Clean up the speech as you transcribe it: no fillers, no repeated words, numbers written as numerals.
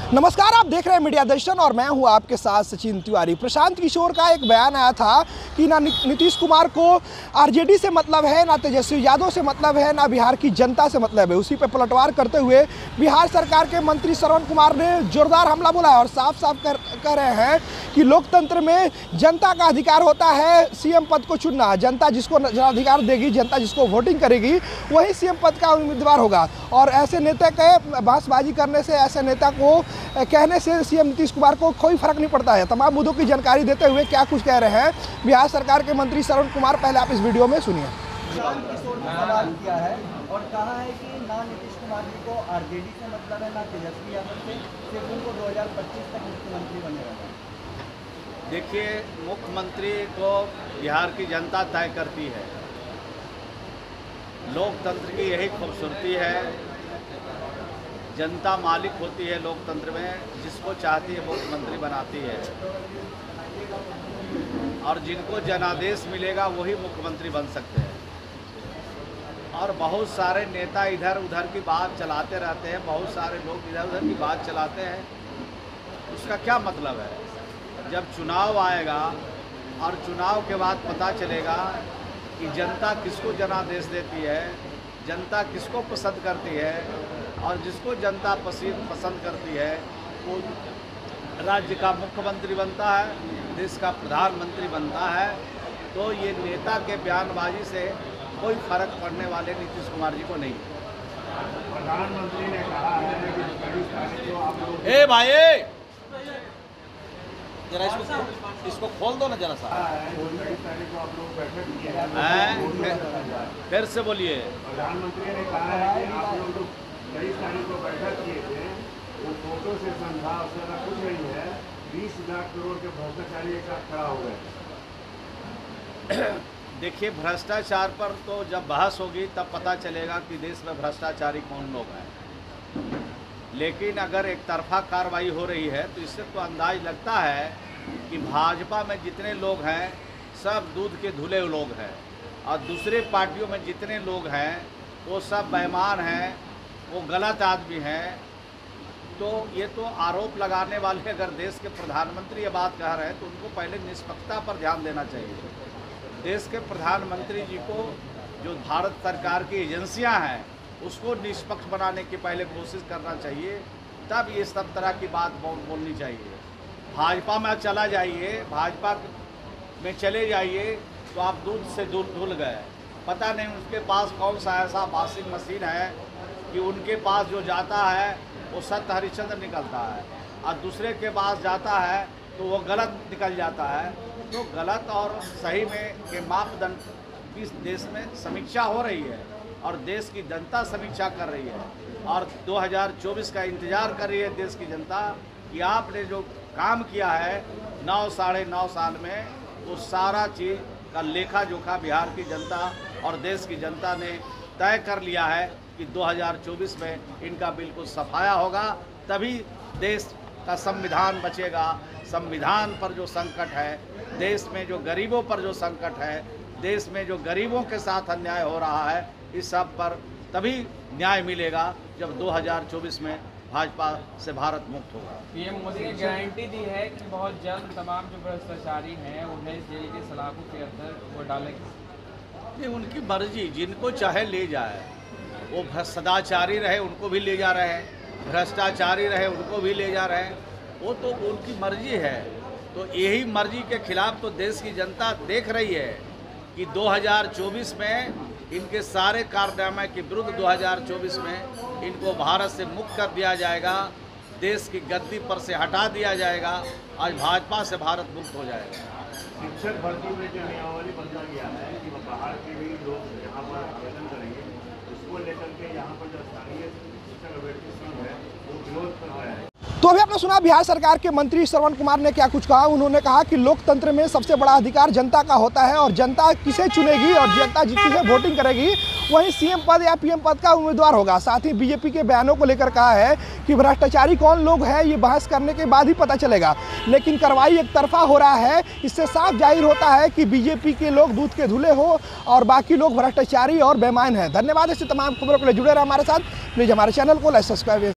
नमस्कार, आप देख रहे हैं मीडिया दर्शन और मैं हूं आपके साथ सचिन तिवारी। प्रशांत किशोर का एक बयान आया था कि ना नीतीश कुमार को आरजेडी से मतलब है, ना तेजस्वी यादव से मतलब है, ना बिहार की जनता से मतलब है। उसी पे पलटवार करते हुए बिहार सरकार के मंत्री श्रवण कुमार ने जोरदार हमला बोला और साफ साफ कह रहे हैं कि लोकतंत्र में जनता का अधिकार होता है सीएम पद को चुनना। जनता जिसको अधिकार देगी, जनता जिसको वोटिंग करेगी, वही सीएम पद का उम्मीदवार होगा। और ऐसे नेता के बहसबाजी करने से, ऐसे नेता को कहने से सीएम नीतीश कुमार को कोई फर्क नहीं पड़ता है। तमाम मुद्दों की जानकारी देते हुए क्या कुछ कह रहे हैं बिहार सरकार के मंत्री श्रवण कुमार, पहले आप इस वीडियो में सुनिए। सवाल किया है और कहा है कि ना नीतीश कुमार जी को आरजेडी से मतलब है, ना तेजस्वी यादव से, सिर्फ उनको 2025 तक मुख्यमंत्री बने रहना। देखिए, मुख्यमंत्री को बिहार की जनता तय करती है। लोकतंत्र की यही खूबसूरती है, जनता मालिक होती है लोकतंत्र में, जिसको चाहती है मुख्यमंत्री बनाती है और जिनको जनादेश मिलेगा वही मुख्यमंत्री बन सकते हैं। और बहुत सारे नेता इधर उधर की बात चलाते रहते हैं, बहुत सारे लोग इधर उधर की बात चलाते हैं। उसका क्या मतलब है? जब चुनाव आएगा और चुनाव के बाद पता चलेगा कि जनता किसको जनादेश देती है, जनता किसको पसंद करती है, और जिसको जनता पसंद करती है वो राज्य का मुख्यमंत्री बनता है, देश का प्रधानमंत्री बनता है। तो ये नेता के बयानबाजी से कोई फर्क पड़ने वाले नीतीश कुमार जी को नहीं। प्रधानमंत्री ने कहा है कि ए भाई, जरा इसको खोल दो ना जरा सा। फिर से बोलिए। प्रधानमंत्री ने कहा है कि आप लोग 23 तारीख को बैठक किए थे, वो फोटो से समझा उसका कुछ नहीं है। 20 लाख करोड़ के भ्रष्टाचारी एक साथ खड़ा हो गए। देखिए, भ्रष्टाचार पर तो जब बहस होगी तब पता चलेगा कि देश में भ्रष्टाचारी कौन लोग हैं। लेकिन अगर एक तरफा कार्रवाई हो रही है तो इससे तो अंदाज लगता है कि भाजपा में जितने लोग हैं सब दूध के धुले लोग हैं और दूसरे पार्टियों में जितने लोग हैं वो सब बेईमान हैं, वो गलत आदमी हैं। तो ये तो आरोप लगाने वाले अगर देश के प्रधानमंत्री ये बात कह रहे हैं तो उनको पहले निष्पक्षता पर ध्यान देना चाहिए। देश के प्रधानमंत्री जी को जो भारत सरकार की एजेंसियां हैं उसको निष्पक्ष बनाने की पहले कोशिश करना चाहिए, तब ये सब तरह की बात बोलनी चाहिए। भाजपा में चला जाइए, भाजपा में चले जाइए तो आप दूध से धुल गए। पता नहीं उसके पास कौन सा ऐसा वॉशिंग मशीन है कि उनके पास जो जाता है वो सत्य हरिश्चंद्र निकलता है और दूसरे के पास जाता है तो वो गलत निकल जाता है। तो गलत और सही में के मापदंड इस देश में समीक्षा हो रही है और देश की जनता समीक्षा कर रही है और 2024 का इंतज़ार कर रही है देश की जनता कि आपने जो काम किया है 9 साढ़े 9 साल में, वो सारा चीज़ का लेखा जोखा बिहार की जनता और देश की जनता ने तय कर लिया है कि 2024 में इनका बिल्कुल सफाया होगा। तभी देश का संविधान बचेगा। संविधान पर जो संकट है, देश में जो गरीबों पर जो संकट है, देश में जो गरीबों के साथ अन्याय हो रहा है, इस सब पर तभी न्याय मिलेगा जब 2024 में भाजपा से भारत मुक्त होगा। पीएम मोदी ने गारंटी दी है कि बहुत जल्द तमाम जो भ्रष्टाचारी हैं उन्हें जेल के सलाखों के अंदर वो डालेंगे। ये उनकी मर्जी, जिनको चाहे ले जाए। वो सदाचारी रहे उनको भी ले जा रहे हैं, भ्रष्टाचारी रहे उनको भी ले जा रहे हैं, वो तो उनकी मर्जी है। तो यही मर्जी के खिलाफ तो देश की जनता देख रही है कि 2024 में इनके सारे कारनामे के विरुद्ध 2024 में इनको भारत से मुक्त कर दिया जाएगा, देश की गद्दी पर से हटा दिया जाएगा। आज भाजपा से भारत मुक्त हो जाएगा। शिक्षक भर्ती में जो नियमावली बदला गया है कि बाहर के भी लोग यहाँ पर आवेदन करेंगे, उसको लेकर के यहाँ पर जो स्थानीय शिक्षक अभ्यर्थी संघ है वो विरोध कर रहा है। तो अभी आपने सुना बिहार सरकार के मंत्री श्रवण कुमार ने क्या कुछ कहा। उन्होंने कहा कि लोकतंत्र में सबसे बड़ा अधिकार जनता का होता है और जनता किसे चुनेगी और जनता जिससे वोटिंग करेगी वही सीएम पद या पीएम पद का उम्मीदवार होगा। साथ ही बीजेपी के बयानों को लेकर कहा है कि भ्रष्टाचारी कौन लोग हैं ये बहस करने के बाद ही पता चलेगा, लेकिन कार्रवाई एक तरफा हो रहा है। इससे साफ जाहिर होता है कि बीजेपी के लोग दूध के धुले हो और बाकी लोग भ्रष्टाचारी और बेईमान हैं। धन्यवाद। ऐसे तमाम खबरों के लिए जुड़े रहे हमारे साथ। प्लीज़ हमारे चैनल को लाइक सब्सक्राइब